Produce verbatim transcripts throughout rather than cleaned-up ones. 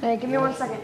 Hey, give me one second.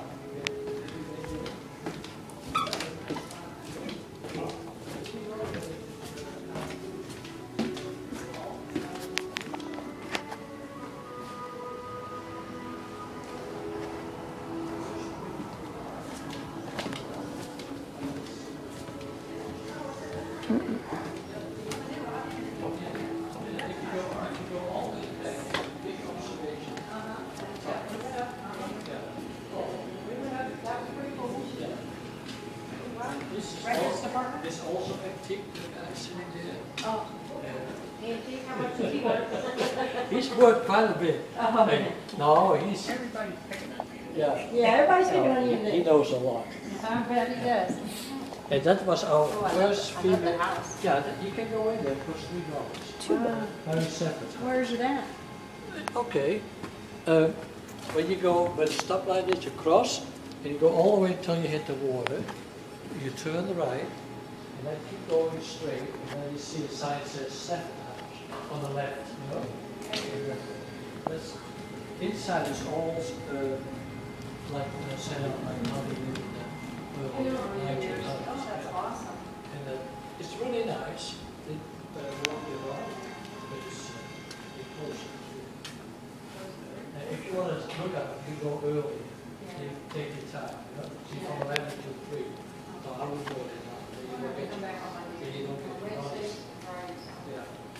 This also antique, the guy sitting there. Oh, antique, how much does he worth? He's worth quite a bit. Oh, Hey, no, he's, Everybody's picking on me. yeah. yeah, everybody's picking on you He today. knows a lot. I bet he does. And that was our Oh, I love- first I love the female. house. Yeah, that- you can go in there, it was three dollars. Two dollars. Very separate. Where's it at? Okay. Uh, when you go, when the stoplight is, you cross, and you go all the way until you hit the water. You turn right, and then keep going straight, and then you see a sign that says Seven House on the left, you know? And that's, inside is all uh, like uh, set up like Hollywood and uh, nineteen hundreds. That's awesome. And uh, it's really nice. It uh, won't be long, but it's uh, it close. Uh, if you want to look at it, you go early. You take your time, you know? See from eleven to three. So I would go there now. Then you don't get to, then you don't get to notice. Yeah.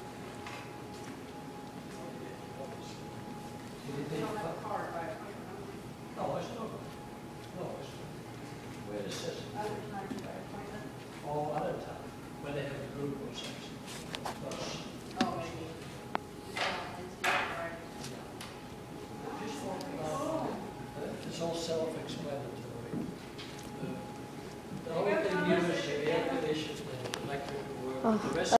You didn't take your car? No, it's not. No, it's where it says. All other time, when they have a group or something. But, Oh, maybe. just walking around, uh, it's all self-explanatory. Uh, The only thing new is the air conditioning and electrical work. The rest